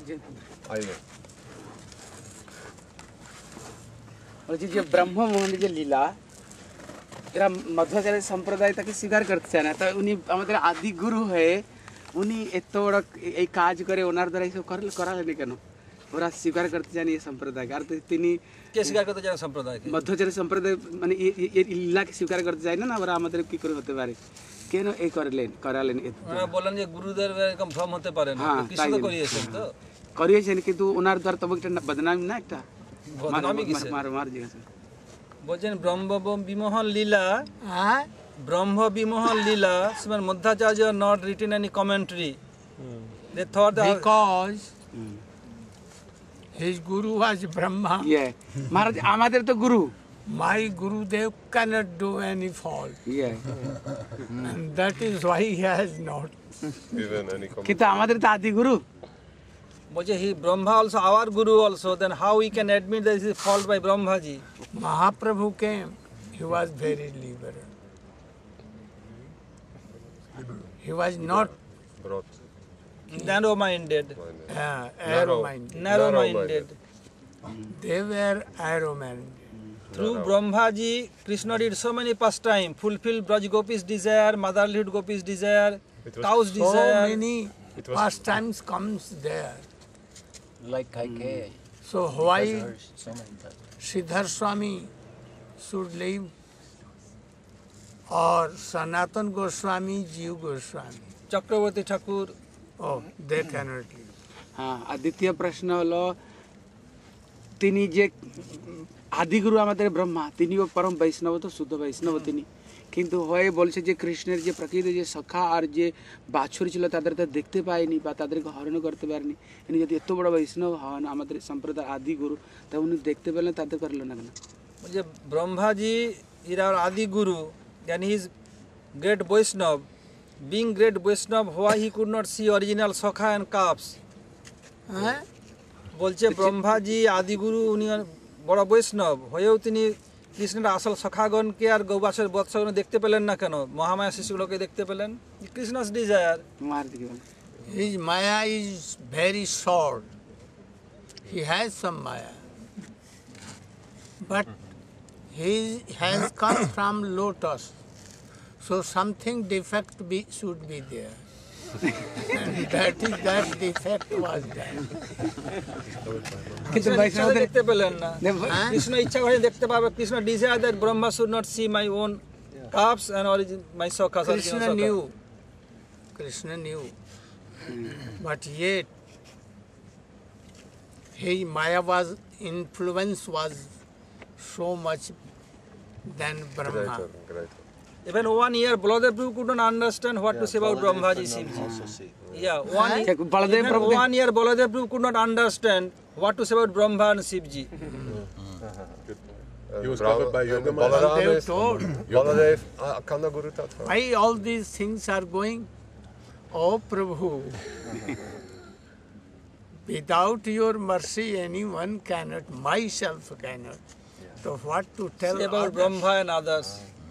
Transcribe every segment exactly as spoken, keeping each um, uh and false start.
आइए और जी जो ब्रह्म मोहन जो लीला এরা মধ্বাচার্য সম্প্রদায় তাকে স্বীকার করতে চায় না তো উনি আমাদের আদি গুরু হয়ে উনি এত বড় এই কাজ করে ওনার দ্বারা এইসব করালেন কেন ওরা স্বীকার করতে চান এই সম্প্রদায় আর তিনি কে স্বীকার করতে চান সম্প্রদায় মধ্বাচার্য সম্প্রদায় মানে এই লীলাকে স্বীকার করতে চায় না না ওরা আমাদের কি করে হতে পারে কেন এই করলেন করালেন ওরা বলেন যে গুরুদের এরকম ভ্রম হতে পারে না কৃষ্ণ তো করিয়েছেন তো করিয়েছেন কিন্তু ওনার দ্বারা তবে একটা বদনামি না একটা বদনামি কিসে মার মার জিজ্ঞাসা বলছেন ব্রহ্ম বিমোহন লীলা ব্রহ্ম বিমোহন লীলা শ্রীমান Madhvacharya not written any commentary they thought that because his guru was Brahma yeah Maharaj আমাদের তো গুরু my Gurudev cannot do any fault yeah and that is why he has not given any comment কিন্তু আমাদের তো আদি গুরু বলছে he Brahma also our guru also then how we can admit that this is fault by Brahma ji Mahaprabhu came he was very liberal he was not brought narrow minded uh, arrow minded narrow minded they were arrow minded through Brahma ji Krishna did so many pastime fulfill Braj gopis desire motherhood gopis desire cows so desire many was- pastimes comes there Like Kaikeyi. so why So many times. Siddhar Swami should leave or Sanatan Goswami, Jiva Goswami. Chakraborty Thakur Oh, they cannot leave. হ্যাঁ আর দ্বিতীয় প্রশ্ন হলো তিনি যে আদিগুরু আমাদের ব্রহ্মা তিনিও পরম বৈষ্ণব তো শুদ্ধ বৈষ্ণব তিনি কিন্তু হয়ে বলছে যে কৃষ্ণের যে প্রকৃত যে সখা আর যে বাছুর ছিল তাদের তো দেখতে পায়নি বা তাদেরকে হরণ করতে পারেনি ইনি যদি এত বড় বৈষ্ণব হন আমাদের সম্প্রদায় আদি গুরু তা উনি দেখতে পেলেন তাদের করলেন না কেন যে Brahmaji is our adi guru and he is great Vaishnav being great Vaishnav why he could not see original Sakha and calves Huh? বলছে ব্রহ্মাজি আদি গুরু উনি বড় বৈষ্ণব হয়েও তিনি কৃষ্ণের আসল সখাগণকে আর গৌবাসের বৎসগণ দেখতে পেলেন না কেন মহামায়া শিশুগুলোকে দেখতে পেলেন কৃষ্ণ's desire মার দিকে বলেন His Maya is very short. He has some Maya. But he has come from lotus. So something defect be, should be there. And that is that defect was there. কিন্তু কৃষ্ণ বৈষ্ণবদের দেখতে পেলেন না Huh? কৃষ্ণ ইচ্ছা করে দেখতে পাবে Krishna desire that Brahma should not see my own calves and origin my Sakhas Krishna knew. Krishna knew. But yet his Maya was influence was so much than Brahma. greater greater even one year Baladev Prabhu could not understand what to say about Brahmaji Shivji Also see. yeah one year Baladev even প্রভু one year Baladev Prabhu could not understand what to say about Brahma and Shivji he was covered by Yoga Maya. Balaram Baladev is told, Baladev Akanda Guru Tattva why all these things are going? Oh Prabhu, without your mercy anyone cannot, myself cannot. So what to tell say about others? Brahma and others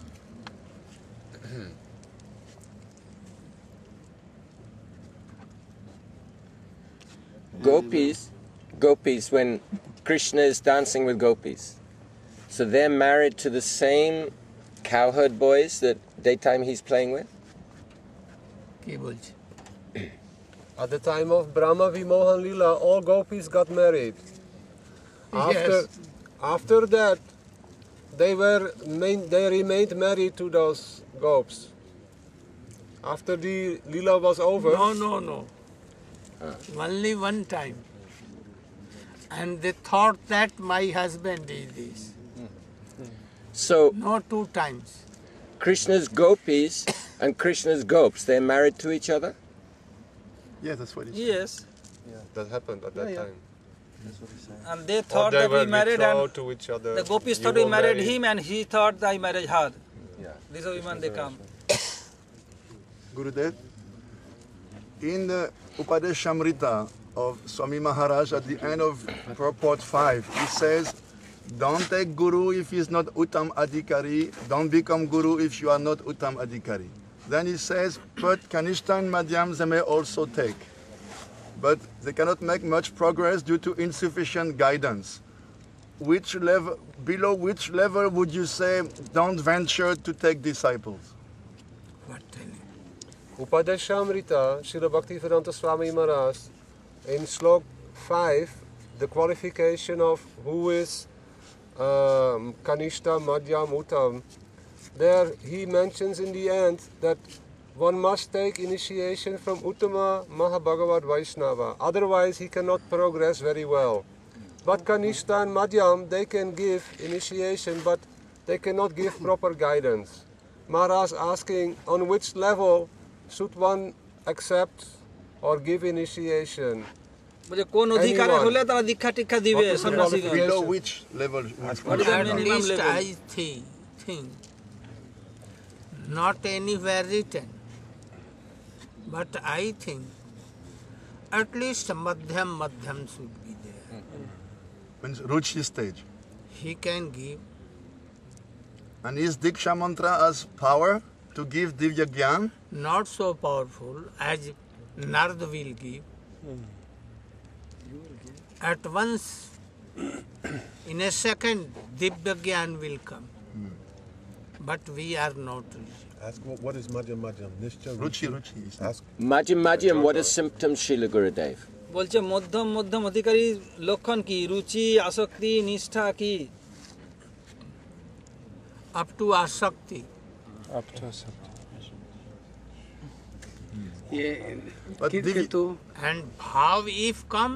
Gopis, gopis, when Krishna is dancing with gopis, so they're married to the same cowherd boys that daytime he's playing with? কি বলছে? at the time of Brahma Vimohan Lila all gopis got married after Yes. after that they were main, they remained married to those gops after the Lila was over No, no, no. Only one time. And they thought that my husband is this. So No two times. Krishna's gopis and Krishna's gopes, they're married to each other? Yeah, that's what he said. yes that happened at that Yeah, yeah. time That's what he said. and they or thought they that were we married betrothed and to each other the gopis You thought we were married married. him and he thought I married her yeah these are women they come Gurudev, in the Upadeshamrita of Swami Maharaj at the end of purport five, he says, don't take Guru if he is not Uttam Adhikari, don't become Guru if you are not Uttam Adhikari. Then he says, but Kanishta and Madhyam they may also take. but they cannot make much progress due to insufficient guidance. Which level, below which level would you say don't venture to take disciples? What telling? Upadeshamrita, Srila Bhaktivedanta Swami Maharaj, in slok five, the qualification of who is um, Kanishta, Madhyam, Uttam, there he mentions in the end that one must take initiation from Uttama Mahabhagavad Vaishnava, otherwise he cannot progress very well. But Kanishta and Madhyam, they can give initiation, but they cannot give proper guidance. Maharaj asking on which level should one accept or give initiation. বলে কোন অধিকারে হলে তারা দীক্ষা টিক্ষা দিবে What is the সন্ন্যাসীগণ Below which level? What is the At minimum least level? I think, think, not anywhere written, but I think at least Madhyam Madhyam should be there. Means Ruchi stage. He can give. And is Diksha mantra as power to give Divya Gyan? Not so powerful as Nard will give. At once, in a second, Divya Gyan will come. But we are not rich. Ask what, what is Madhyam Madhyam? Nishcha, Ruchi, Ruchi. is- Ask. Madhyam Madhyam, what are symptoms, Srila Gurudev? বলছে মধ্যম মধ্যম অধিকারী লক্ষণ কি রুচি আসক্তি নিষ্ঠা কি Up to Asakti. ये But कि- Divi- किंतु And how if come?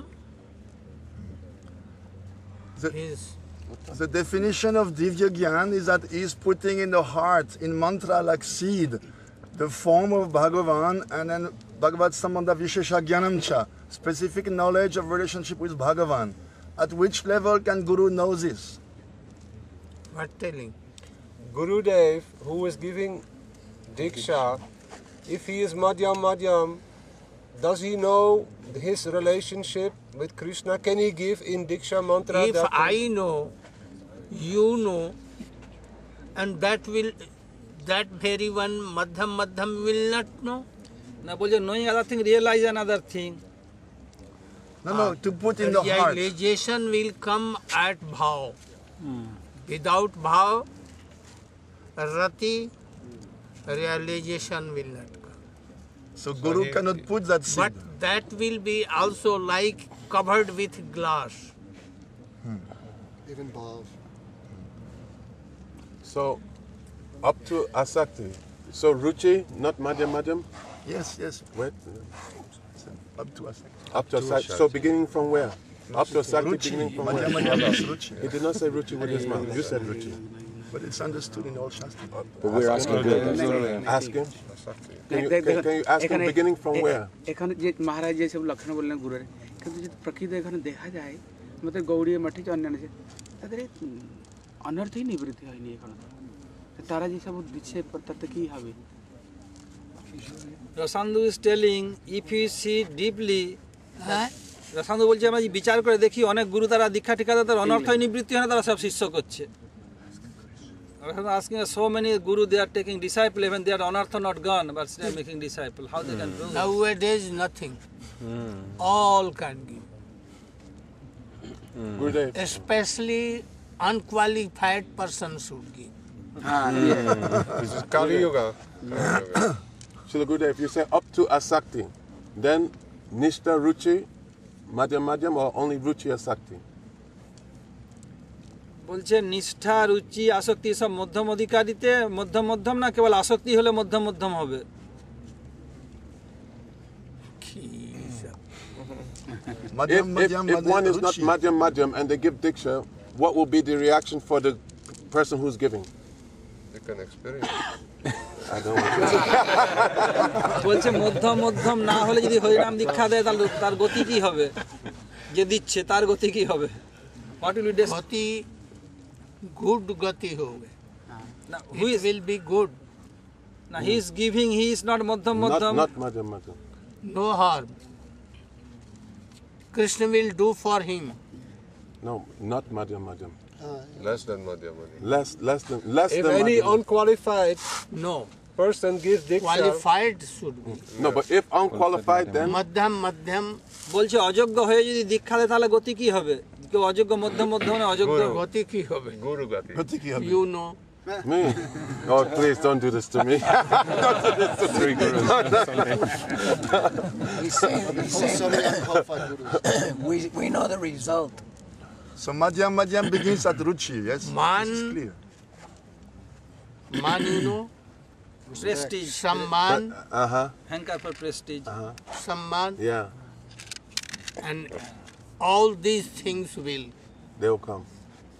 The, Is the definition of Divya Gyan is that he is putting in the heart, in mantra like seed, the form of Bhagavan and then Bhagavad Sambandha Vishesha Gyanamcha, specific knowledge of relationship with Bhagavan. At which level can Guru know this? what telling? Gurudev, who is giving Diksha, if he is Madhyam Madhyam, does he know his relationship with Krishna? Can he give in Diksha mantra? If that I know, you know, and that will, that very one Madhyam Madhyam will not know. না বলছে knowing other thing realize another thing No, no, to put in the heart. Realization will come at bhav. Without bhav, rati, realization will not come. So Guru cannot put that seed. But that will be also like covered with glass. Even balls. So, up to Asakti. So, Ruchi, not Madhyam Madhyam? Yes, yes. Where? Up to us. Up to Asakti. So, beginning from where? Up to Asakti, Ruchi. beginning from Madhyam where? Madhyam is Ruchi. He did not say Ruchi with his mouth. You said Ruchi. But it's understood in all Shastra. But we're asking Gurudev. Ask him. Can you, can, can you ask him এখানে- beginning from A- where? এখানে যে মহারাজ যে সব লক্ষণ বললেন গুরুরে কিন্তু যদি প্রকৃত এখানে দেখা যায় মতে গৌড়ীয় মঠে যে অন্যান্য যে তাদের এই অনর্থই নিবৃত্তি হয়নি এখানে তো তারা যে সব দিচ্ছে তাতে কি হবে রসান্দু is telling if you see deeply রসান্দু বলছে আমরা যদি বিচার করে দেখি অনেক গুরু তারা দীক্ষা টিকা তাদের অনর্থই নিবৃত্তি হয় না তারা সব শিষ্য করছে asking so many guru they are taking disciple even they are anartha not gone but still making disciple how they can do that? Nowadays nothing. All can give. Gurudev. Especially unqualified person should give. This is Kali Yuga. Srila Gurudev, you say up to Asakti. Then Nishta, Ruchi, Madhyam Madhyam, or only Ruchi Asakti? বলছে নিষ্ঠা রুচি আসক্তি সব মধ্যম অধিকারিতে মধ্যম মধ্যম না কেবল আসক্তি হলে মধ্যম মধ্যম হবে If, Madhyam, if, Madhyam, if one is not Ruchi. Madhyam Madhyam and they give Diksha, what will be the reaction for the person who's giving? You can experience. I don't want to. বলছে মধ্যম মধ্যম না হলে যদি হরিনাম দীক্ষা দেয় তাহলে তার গতি কি হবে যে দিচ্ছে তার গতি কি হবে what will be Gati, good gati hoge. না who It is will be good. না he is giving he is not মধ্যম Not, মধ্যম not Madhyam Madhyam. No harm. Krishna will do for him. No, not Madhyam Madhyam. Less than Madhyam Madhyam. Less, less than, less If than any Madhyam. unqualified, No. person gives diksha, qualified should be. No, but if unqualified, then Madhyam, madhyam, বলছে অযোগ্য হয়ে যদি দীক্ষা দেয় তাহলে গতি কি হবে? কেউ অযোগ্য মধ্যম মধ্যম না অযোগ্য gati ki hobe? Guru Gati. You know. me. Oh, please don't do this to me. Don't do this to three gurus. He's saying, he's saying we, we know the result. So Madhyam Madhyam begins at Ruchi, yes? Man, This is clear. man, you know, prestige, some man, Uh huh. Hanker for prestige, some man, Yeah, and all these things will they will come.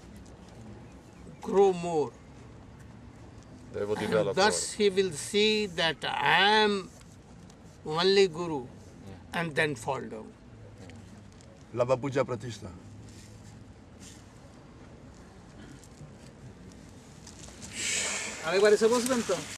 grow more. They will develop Thus more. he will see that I am only Guru and then fall down. Lava Puja Pratishtha. আরেকবার এসে বসবেন তো?